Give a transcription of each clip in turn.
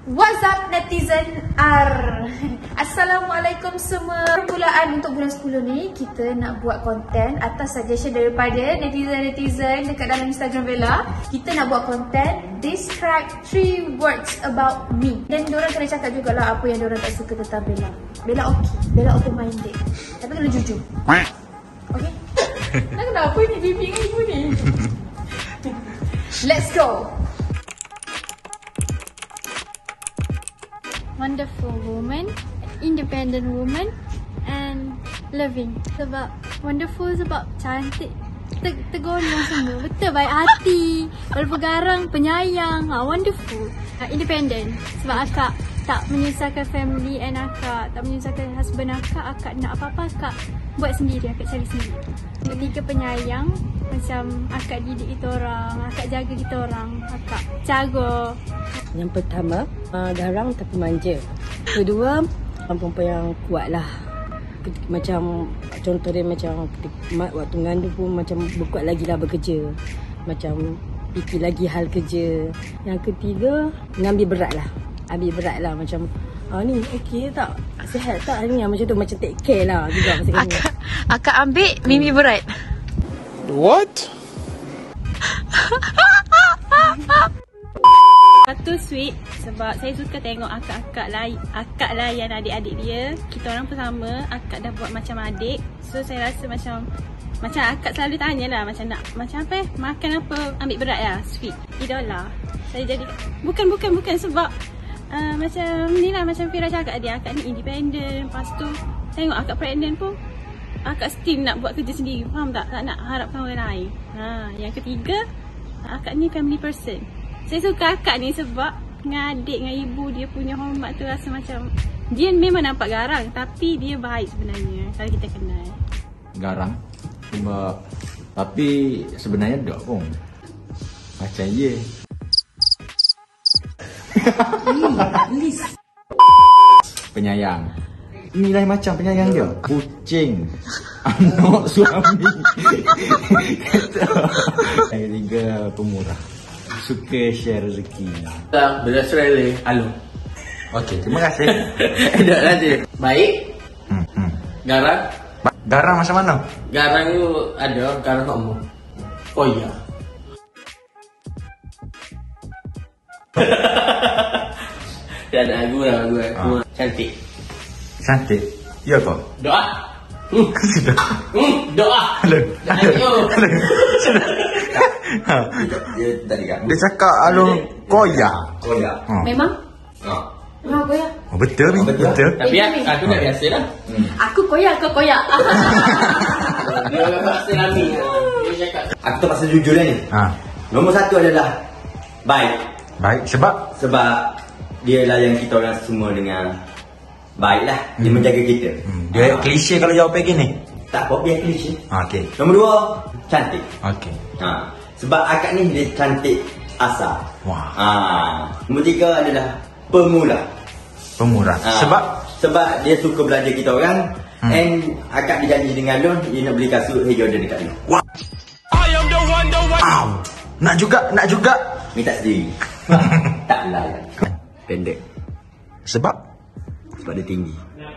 What's up netizen R. Assalamualaikum semua. Permulaan untuk bulan 10 ni kita nak buat konten atas suggestion daripada netizen-netizen dekat dalam Instagram Bella. Kita nak buat konten describe 3 words about me. Dan diorang kena cakap jugalah apa yang diorang tak suka tentang Bella. Bella okey, Bella open minded. Tapi kena jujur. Okey? Nak kenapa ni bimbing dengan ibu ni? Let's go. Wonderful woman, independent woman, and loving. Sebab wonderful sebab cantik, tergolong semua. Betul, baik hati, walaupun garang, penyayang. Wonderful. Independent sebab akak tak menyusahkan family and akak, tak menyusahkan husband akak nak apa-apa akak buat sendiri, akak cari sendiri. Ketiga, penyayang. Macam akak didik kita orang, akak jaga kita orang, akak jaga. Yang pertama, garang tapi manja. Kedua, perempuan yang kuat lah. Macam contoh dia macam waktu mengandung pun macam berkuat lagi lah bekerja. Macam fikir lagi hal kerja. Yang ketiga, mengambil berat lah. Ambil berat lah macam ni okey tak? Sihat tak hari ni? Macam tu, macam take care lah juga. Akak ambil mimpi berat. What? Satu sweet sebab saya suka tengok akak layan adik-adik dia. Kita orang pun sama, akak dah buat macam adik. So saya rasa macam akak selalu tanyalah macam nak macam apa makan apa, ambil berat lah, sweet. Idola. Saya jadi bukan sebab macam ni lah, macam Fira cakap dia, akak ni independent. Lepas tu tengok akak pregnant pun akak still nak buat kerja sendiri, faham tak? Tak nak harapkan orang lain. Yang ketiga, akak ni family person. Saya suka akak ni sebab dengan adik, dengan ibu, dia punya hormat tu rasa macam dia memang nampak garang tapi dia baik sebenarnya kalau kita kenal. Garang sebab tapi sebenarnya tak pun macam ye. Penyayang. Nilai macam penyayang dia. Kucing. Anak suami. Yang ketiga, pemurah. Suka share rezeki. Bila Australia. Halo. Okey, terima kasih. Tak nanti. Baik. Garang. Garang macam mana? Garang tu ada. Garang kamu. Oh iya. Tak ada aku lah. Cantik. Cantik. Ya kok. Doa. Doa. Dia tadi kan. Dia cakap alun koyak. Koyak. Memang? Memang koyak. Oh, betul ni. Betul. Tapi aku dah biasa lah. Aku koyak, kau koyak. Dia orang bahasa Lami. Dia cakap. Aku terpaksa jujur ni. Nombor satu adalah baik. Baik sebab dia layan kita orang semua dengan baiklah. Dia menjaga kita. Dia klise kalau jawab gini. Tak apa, biar klise. Okey. Nombor dua, cantik. Okey. Sebab akak ni dia cantik asal. Wah. Nombor tiga adalah pemurah. Pemurah. Sebab dia suka belajar kita orang. And akak dijanji dengan Lon, dia nak beli kasut Hey Jordan dekat dia. Wah. Wow. Nak juga. Minta sendiri. Tak layan. Pendek. Sebab dia tinggi.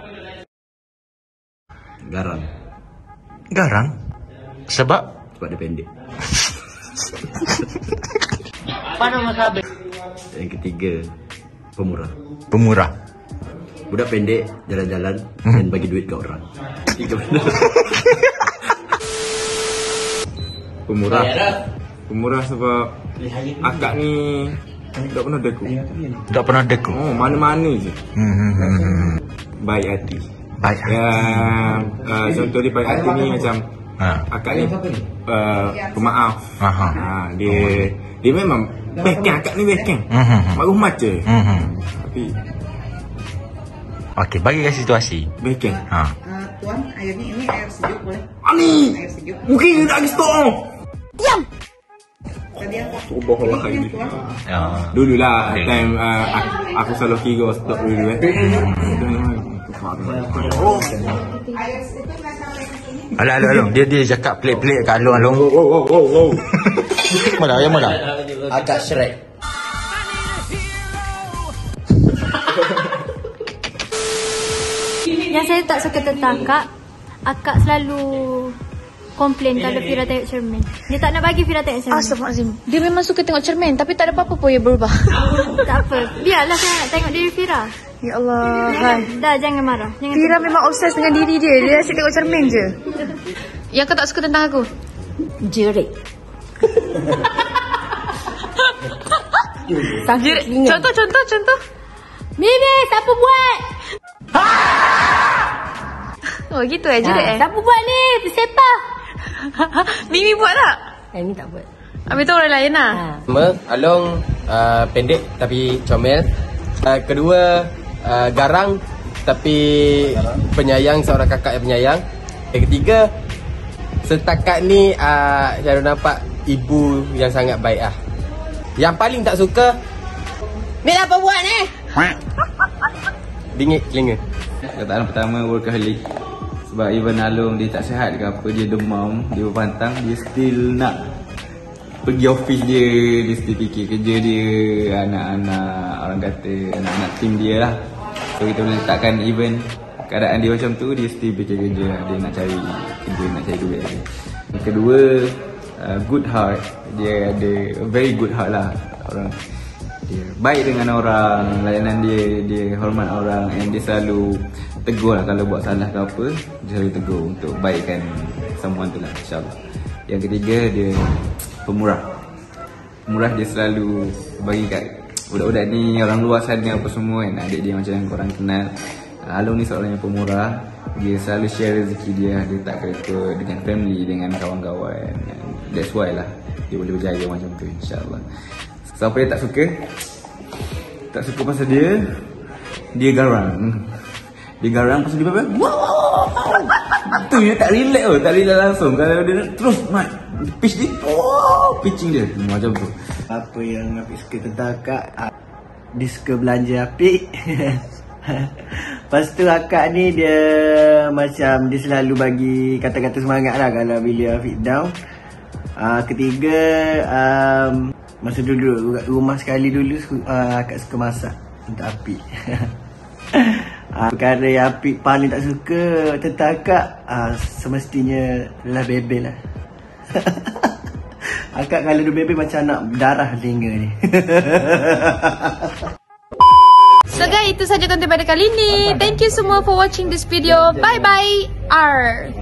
Garang. Sebab dia pendek. Apa nama sahabat? Yang ketiga, pemurah. Budak pendek, jalan-jalan dan bagi duit ke orang. Tiga benda. Pemurah sebab akak ni tak pernah deku. Oh, mana-mana je. Baik hati. Contoh dia baik hati ni macam akak ni pemaaf. Dia memang backing, akak ni backing. Baru macam. Tapi okey, bagi ke situasi. backing. Tuan, air ni ini air sejuk boleh? Ani. Air sejuk. Mungkin nak stop. Diam. Tadi aku Ubah lagi. Dululah time aku selalu kira stop dulu Alah. Dia cakap pelik-pelik kat alung. Mana? Agak Shrek. Yang saya tak suka tentang akak selalu komplain kalau Fira tengok cermin. Dia tak nak bagi Fira tengok cermin. Astaghfirullahaladzim. Dia memang suka tengok cermin tapi tak ada apa-apa pun yang berubah. Tak apa. Biarlah saya nak tengok diri Fira. Ya Allah. Dah jangan marah. Jangan Fira memang obses dengan diri dia. Dia asyik tengok cermin je. Yang kau tak suka tentang aku? Jerit. Jerit. Contoh. Mimi, siapa buat? Oh gitu jerit Siapa buat ni? Sepah. Mimi buat tak? Ini tak buat. Habis tu orang lain lah. Along pendek tapi comel. Kedua garang tapi penyayang, seorang kakak yang penyayang. Yang ketiga, setakat ni Syarul nampak ibu yang sangat baik ah. Yang paling tak suka, ni apa buat ni? Bingit telinga. Kataan pertama workaholic. Sebab even Along dia tak sihat ke apa, dia demam, dia berpantang, dia still nak pergi office dia, dia still fikir kerja dia, anak-anak, orang kata anak-anak tim dia lah. So kita boleh letakkan even keadaan dia macam tu, dia still fikir kerja, dia nak cari kerja, nak cari duit. Yang kedua, good heart. Dia ada very good heart lah. Orang dia baik dengan orang, layanan dia hormat orang, and dia selalu tegur lah kalau buat salah ke apa, dia selalu tegur untuk baikkan someone tu lah, insyaAllah. Yang ketiga, dia pemurah. Dia selalu bagi kat budak-budak ni, orang luar sana apa semua kan, adik dia macam yang korang kenal. Along ni seorang yang pemurah. Dia selalu share rezeki dia tak kira dengan family, dengan kawan-kawan. That's why lah dia boleh berjaya macam tu, insyaAllah. Siapa yang tak suka? Tak suka pasal dia garang. Dia garang pasal dia apa? Tu dia tak relax oh, tak relax langsung. Kalau dia terus pitch dia, pitching dia macam tu. Apa yang Afiq suka tentang akak? Dia suka belanja Afiq. Lepas tu akak ni dia macam dia selalu bagi kata-kata semangat lah kalau bila Afiq down. Ketiga, masa dulu rumah sekali dulu akak suka masak untuk Afiq. Perkara yang Afiq paling tak suka tentang akak, semestinya adalah bebel lah. Akak kalau dia bebel macam nak darah telinga ni. So guys, itu saja konten pada kali ini. Thank you semua for watching this video. Bye bye.